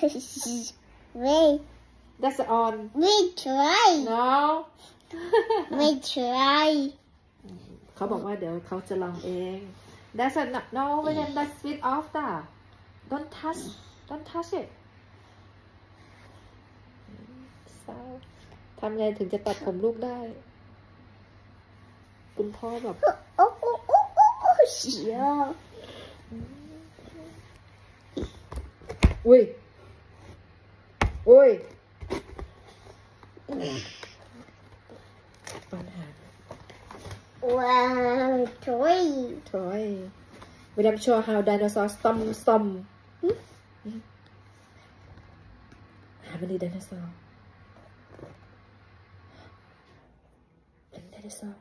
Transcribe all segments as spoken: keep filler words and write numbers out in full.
Wait. That's on. We try. No. We try. เขาบอกว่าเดี๋ยวเขาจะลองเอง That's a no. William, that's switch off จ้ะ Don't touch. Don't touch it. ทำไงถึงจะตัดผมลูกได้คุณพ่อแบบโอ้โอ้โอ้โอ้โอ้เสียอุ้ยอุ้ยปัญหาว้าวทอยทอยวิลเลียม show how dinosaur stomp stomp how many dinosaur dinosaur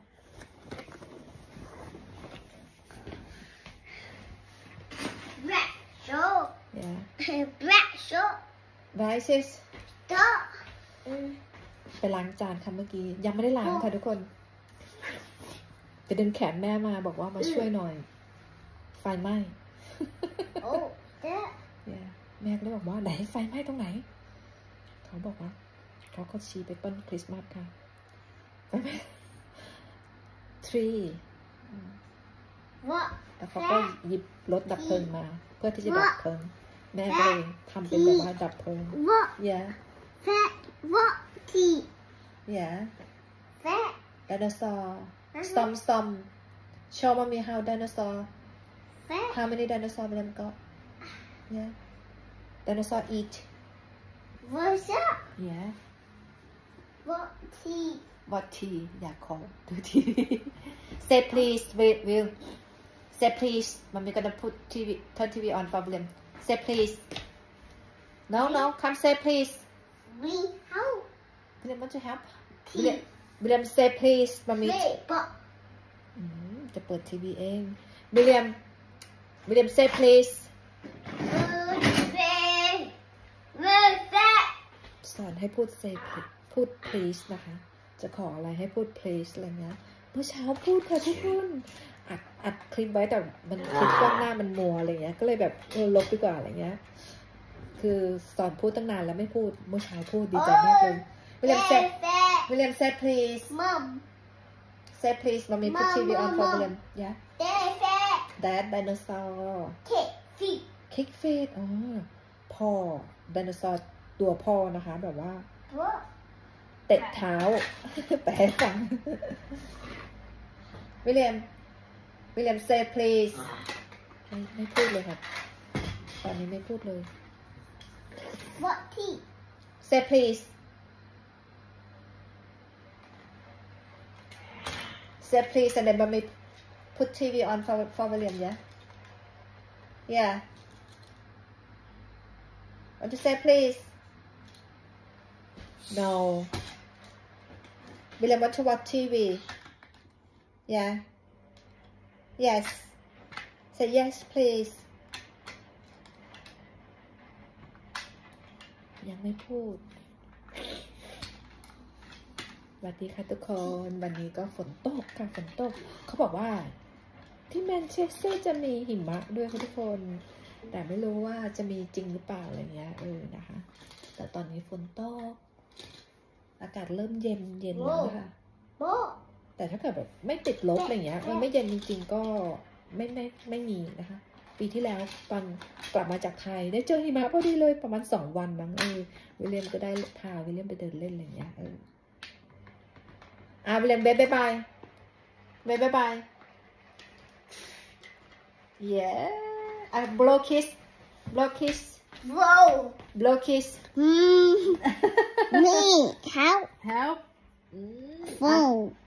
black show yeah black show rice ต่อไปล้างจานค่ะเมื่อกี้ยังไม่ได้ล้างค่ะทุกคนไปดึงแขนแม่มาบอกว่ามาช่วยหน่อยไฟไหม้โอ้เจ๊แม่ก็เลยบอกว่าไหนไฟไหม้ตรงไหนเขาบอกว่าเขาก็ชี้ไปต้นคริสต์มาสค่ะไฟไหม้ทรีแล้วเขาก็หยิบรถดับเพลิงมาเพื่อที่จะดับเพลิงแม่ก็เลยทำเป็นแบบว่าดับเพลิง yeah What tea? Yeah. Fat. Dinosaur. Stomp stomp. Show mommy how dinosaur. Fat. How many dinosaur them got? Yeah. Dinosaur eat. What's that? Yeah. What tea? What tea? อยากขอดูทีวี Say please. Wait, Will. Say please. Mommy gonna put T V. Turn T V on for William. Say please. No, no. Come say please. We help. William want to help. William, William say please, mommy. จะเปิดทีวีเอง William, William say please. สอนให้พูด say พูด please นะคะ จะขออะไรให้พูด please อะไรเงี้ยเมื่อเช้าพูดค่ะทุกคนอัดอัดคลิปไว้แต่มันคลิปกล้องหน้ามันมัวอะไรเงี้ยก็เลยแบบเออลบดีกว่าอะไรเงี้ยคือสอนพูดตั้งนานแล้วไม่พูดเมื่อเช้าพูดดีใจมากเลยวิลเลียม say William say please Mom say please mommy put T V on for William yeah Dad dinosaur kick feet kick feet อ๋อพ่อ dinosaur ตัวพ่อนะคะแบบว่าเตะเท้าแปลฟังวิลเลียมวิลเลียม say please ไม่ไม่พูดเลยครับตอนนี้ไม่พูดเลย What tea? Say please. Say please and then mommy put T V on for, for William, yeah? Yeah. Want to say please? No. William want to watch T V. Yeah. Yes. Say yes, please. ยังไม่พูดสวัสดีค่ะทุกคนวันนี้ก็ฝนตกค่ะฝนตกเขาบอกว่าที่แมนเชสเตอร์จะมีหิมะด้วยค่ะทุกคนแต่ไม่รู้ว่าจะมีจริงหรือเปล่าอะไรเงี้ยเออนะคะแต่ตอนนี้ฝนตกอากาศเริ่มเย็นเย็นแล้วค่ะแต่ถ้าเกิดแบบไม่ติดลบอะไรเงี้ยไม่เย็นจริงๆก็ไม่ไม่ไม่มีนะคะปีที่แล้วตอนกลับมาจากไทยได้เจอหิมะพอดีเลยประมาณสองวันมั้งเออวิลเลียมก็ได้พาวิลเลียมไปเดินเล่นอะไรอย่างเงี้ยเอออ่าวิลเลียมเบ๊บบ๊ายบายเบ๊บบ๊ายบาย yeah อ่ะ blow kiss blow kiss blow blow kiss me help help อืม